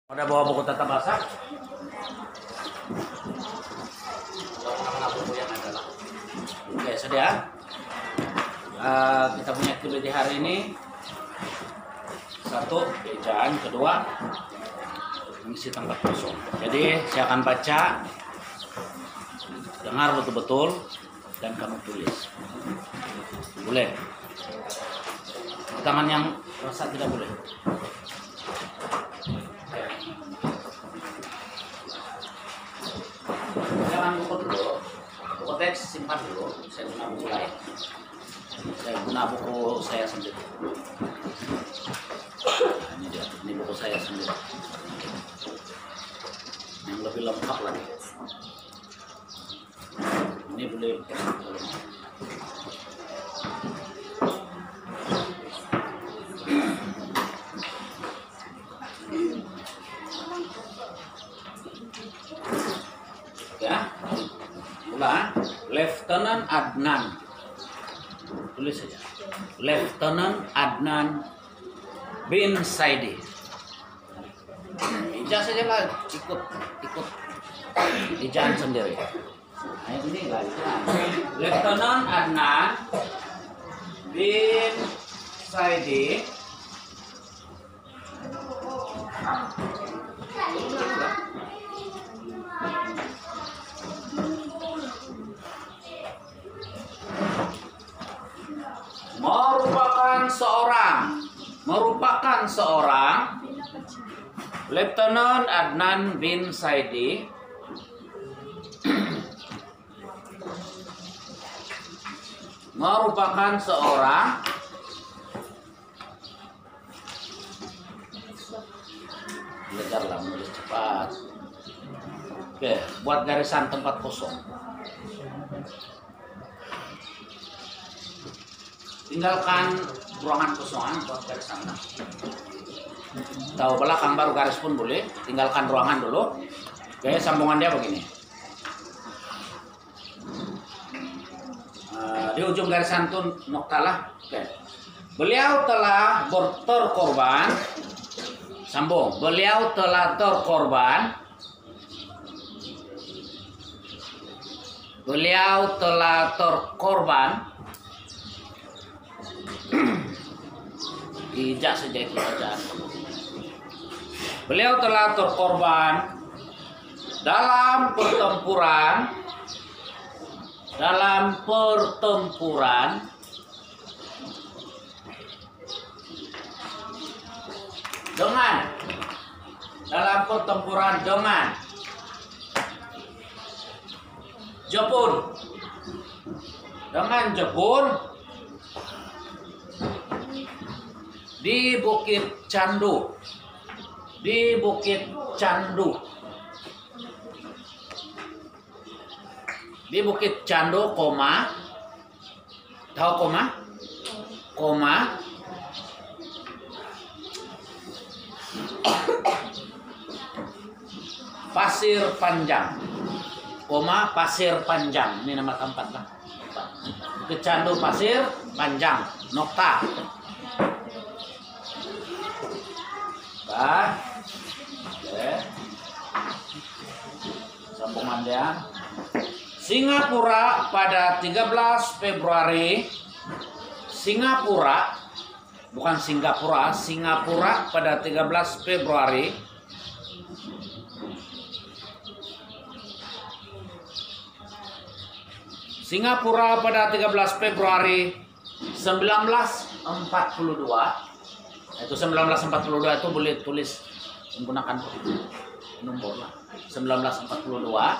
Udah bawa buku tata bahasa? Oke, sedia. Kita punya activity hari ini. Satu, ejaan. Kedua, mengisi tempat kosong. Jadi, saya akan baca. Dengar betul-betul. Dan kamu tulis. Boleh. Tangan yang rasa tidak boleh. Jangan buku dulu, buku teks simpan dulu. Saya guna buku lain. Saya guna buku saya sendiri. Nah, ini dia, ini buku saya sendiri. Yang lebih lengkap lagi. Ini boleh. Ya, ulang. Lieutenant Adnan, tulis saja. Lieutenant Adnan bin Saidi. Ijazah saja lah, ikut ijazah sendiri. Nah, ini lah. Lieutenant Adnan bin Saidi. merupakan seorang Lieutenant Adnan bin Saidi merupakan seorang belajarlah menulis cepat. Oke, buat garisan tempat kosong. Tinggalkan ruangan kosongan buat garisan. Tahu belakang baru garis pun boleh. Tinggalkan ruangan dulu. Oke, sambungan dia begini. Di ujung garisan itu noktalah. Oke. Beliau telah terkorban. Sambung. Beliau telah terkorban. Beliau telah terkorban. Ijak saja itu saja. Beliau telah terkorban dalam pertempuran dengan Jepun di Bukit Candu. Di Bukit Candu, tahu Pasir Panjang, Pasir Panjang, ini nama tempat lah. Bukit Candu, Pasir Panjang, nokta. Oke. Sambungan dia. Singapura pada 13 Februari. Singapura pada 13 Februari Singapura pada 13 Februari 1942. Itu 1942 itu boleh tulis menggunakan nomor lah. 1942.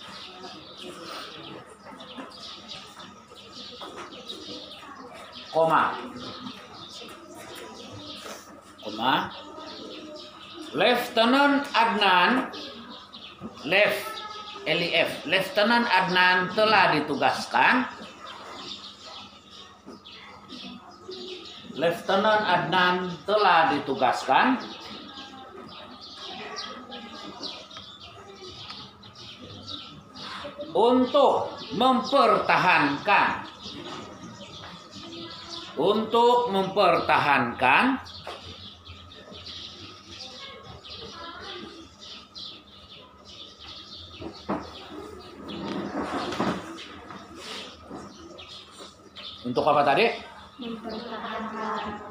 Lieutenant Adnan Lieutenant Adnan telah ditugaskan untuk mempertahankan Untuk apa tadi? Mempertahankan.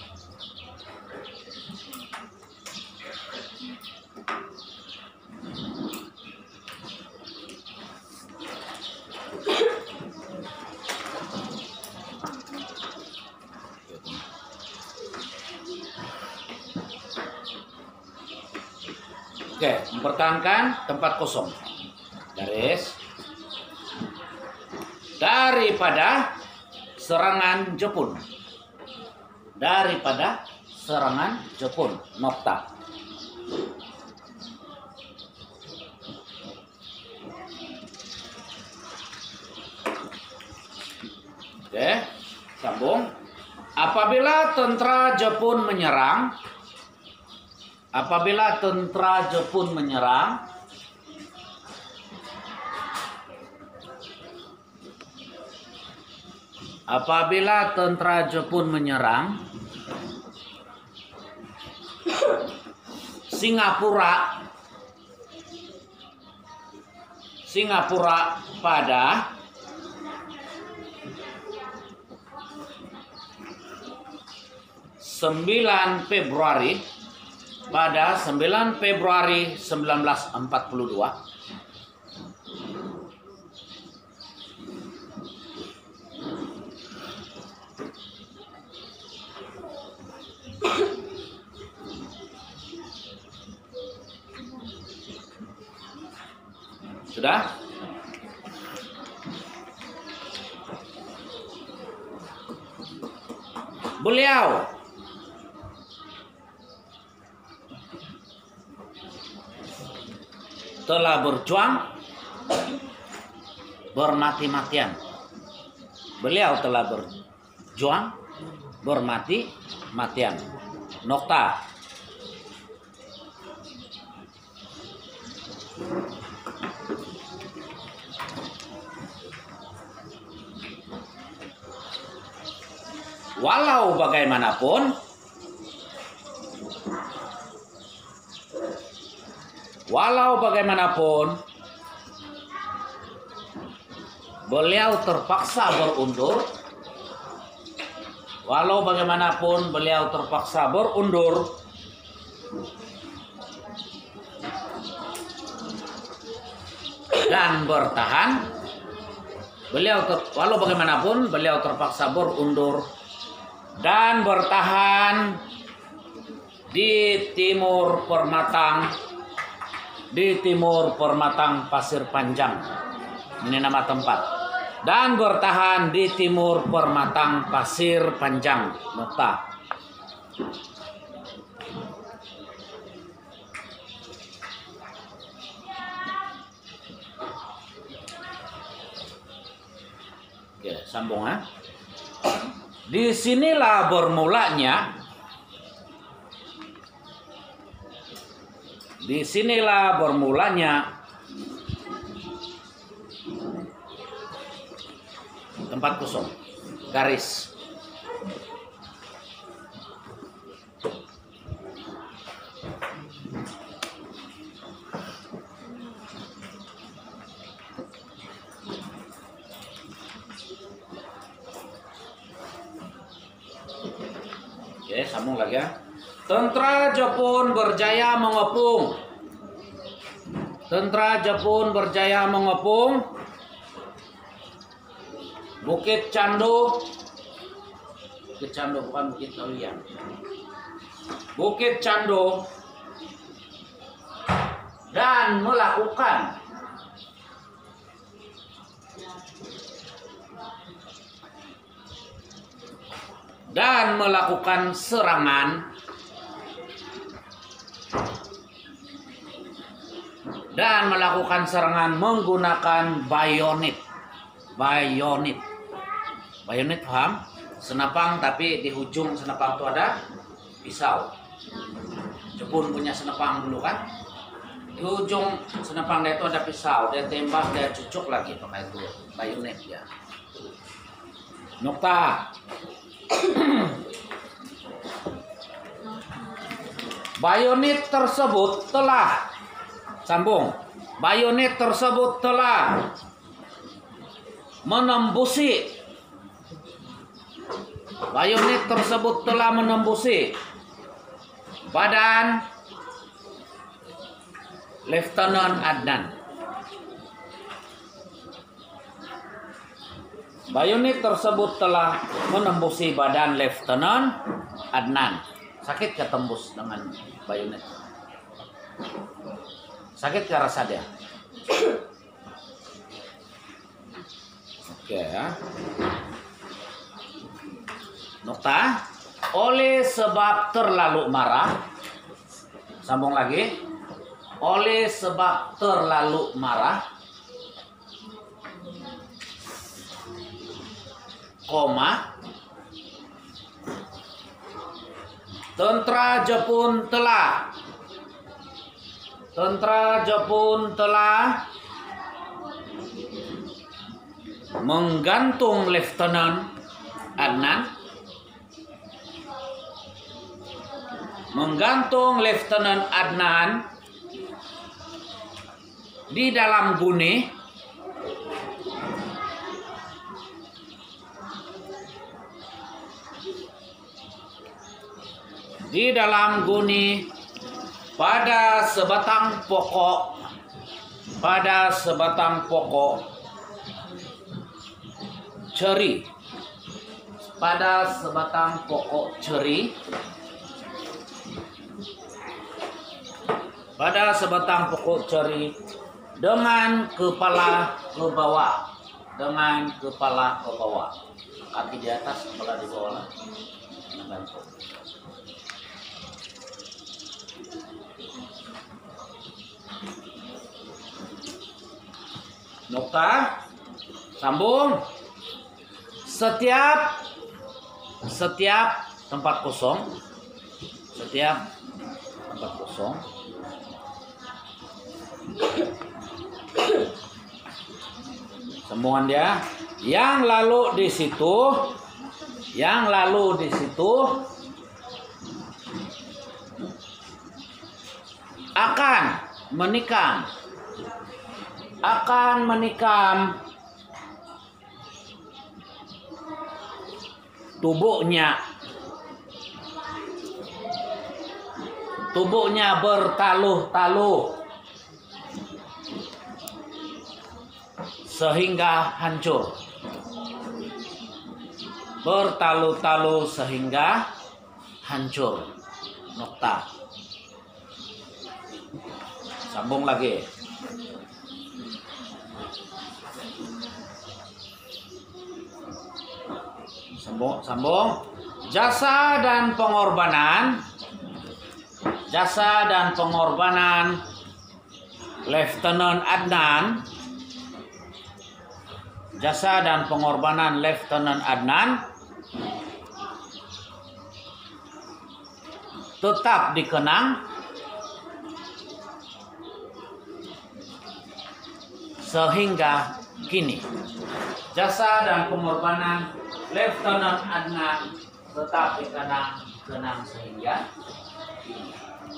Oke, mempertahankan tempat kosong. Garis. Daripada serangan Jepun. Daripada serangan Jepun. Nokta. Oke, sambung. Apabila tentara Jepun menyerang, apabila tentara Jepun menyerang, apabila tentara Jepun menyerang, Singapura pada 9 Februari 1942 sudah? Beliau telah berjuang bermati-matian. Beliau telah berjuang bermati-matian. Nokta. Walau bagaimanapun, beliau terpaksa berundur. Walau bagaimanapun, beliau terpaksa berundur dan bertahan. Walau bagaimanapun, beliau terpaksa berundur dan bertahan di timur Permatang Pasir Panjang. Ini nama tempat. Dan bertahan di timur Permatang Pasir Panjang. Nokta. Oke, sambung ya. Disinilah bermulanya tempat kosong. Garis. Oke, sambung lagi ya. Tentara Jepun berjaya mengepung. Bukit Cando. Bukit Cando bukan Bukit Kawiyan. Bukit Cando dan melakukan serangan menggunakan bayonet. Bayonet paham? Senapang tapi di ujung senapang itu ada pisau. Jepun punya senapang dulu kan? Di ujung senapang dia itu ada pisau, dia tembak, dia cucuk lagi pakai itu bayonet ya. Nokta. Bayonet tersebut telah menembusi Bayonet tersebut telah menembusi badan Letnan Adnan. Bayonet tersebut telah menembusi badan Letnan Adnan. Sakit ke tembus dengan bayonet? Sakit ke rasa dia? Oke ya. Nokta. Oleh sebab terlalu marah. Sambung lagi. Oleh sebab terlalu marah. Koma. Tentara Jepun telah menggantung Letnan Adnan. Menggantung Letnan Adnan di dalam guni pada sebatang pokok ceri. Pada sebatang pokok ceri. Pada sebatang pokok ceri dengan kepala ke bawah. Dengan kepala ke bawah. Kaki di atas, kepala di bawah. Membantu. Nokta. Sambung. Setiap tempat kosong. Setiap tempat kosong. Sambungan dia. Yang lalu di situ akan menikam tubuhnya bertaluh-taluh sehingga hancur. Bertaluh-taluh sehingga hancur. Nokta. Sambung lagi. Sambung. Jasa dan pengorbanan Letnan Adnan. Jasa dan pengorbanan Letnan Adnan tetap dikenang sehingga kini. Jasa dan pengorbanan Letnan Adnan tetap dikenang sehingga kini.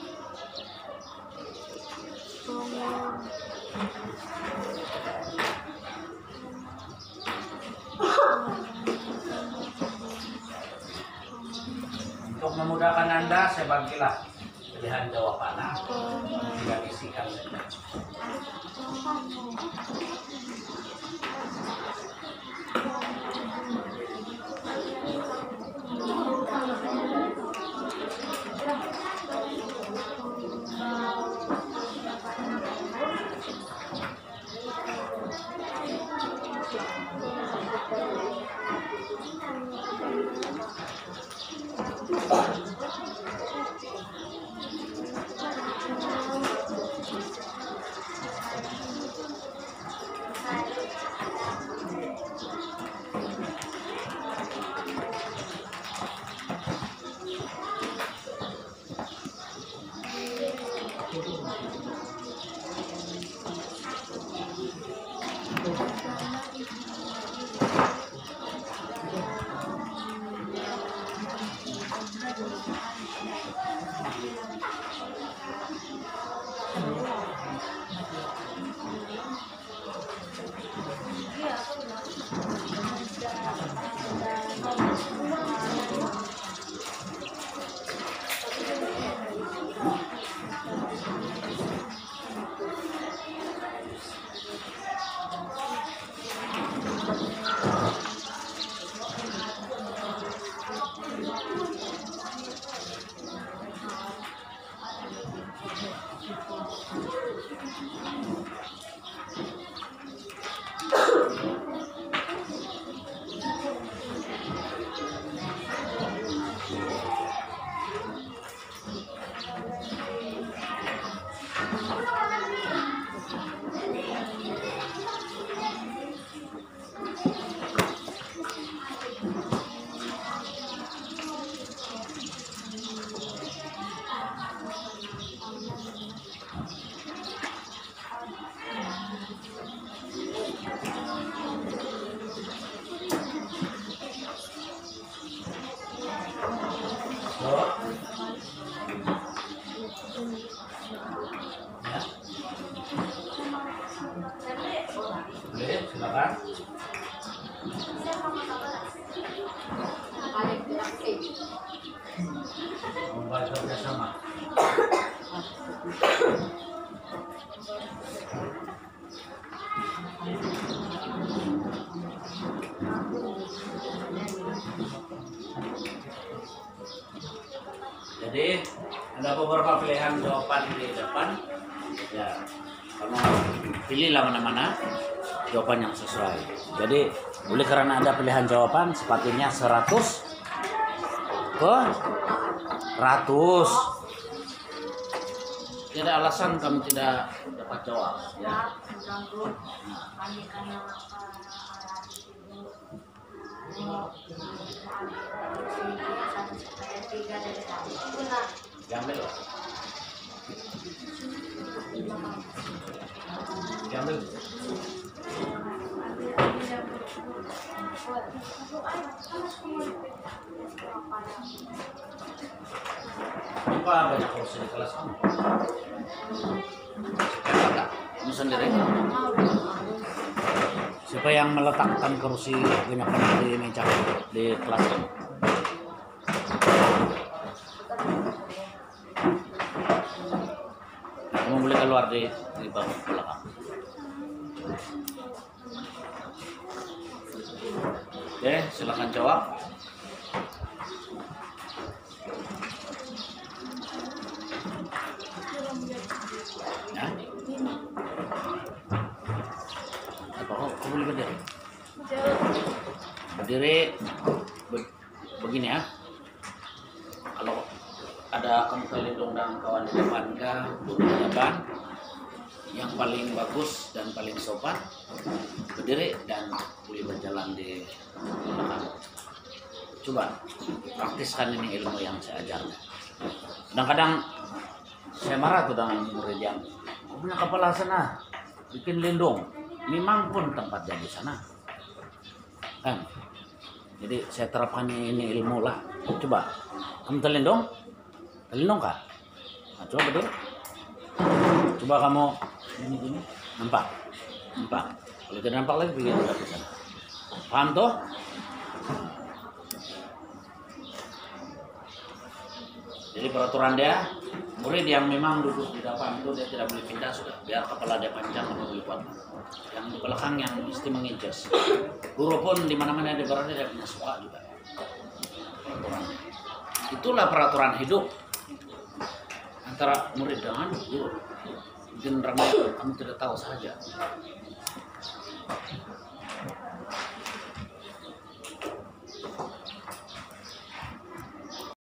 Untuk memudahkan Anda, saya bagilah pilihan jawabannya. Tidak isikan saja. Ya. Boleh, silakan. Membaca bersama. Jadi ada beberapa pilihan jawaban di depan. Ya, kamu pilihlah mana-mana jawaban yang sesuai. Jadi oleh karena ada pilihan jawaban sepatutnya 100 ke 100. Tidak alasan kami tidak dapat jawab. Ya. Diambil loh. Diambil. Apa banyak kursi di kelas kamu? Kamu sendiri? Siapa yang meletakkan kursi banyak di meja di kelas kamu? Kamu boleh keluar di bawah belakang. Oke, silakan jawab. Ya. Apa? Kamu boleh berdiri. Berdiri begini ya. Kalau ada kamu pelindung dan kawan di depan kah, guru di depan, yang paling bagus dan paling sopan berdiri dan boleh berjalan di belakang. Coba praktiskan ini ilmu yang saya ajarkan. Kadang-kadang saya marah tuh dengan murid yang punya kepala sana bikin lindung, memang pun tempat jadi sana kan. Jadi saya terapkan ini ilmu lah. Coba kamu terlindung kah? Nah, coba berdiri. Coba kamu gini, nampak? Kalau tidak nampak lagi begini di sana. Paham tuh? Jadi peraturan dia, murid yang memang duduk di depan itu dia tidak boleh pindah sudah. Biar kepala dia panjang atau boleh kuat. Yang di belakang yang mesti menginjas. Guru pun di mana-mana dia berada dia punya suka juga. Peraturan. Itulah peraturan hidup antara murid dengan guru. Mungkin kamu tidak tahu saja.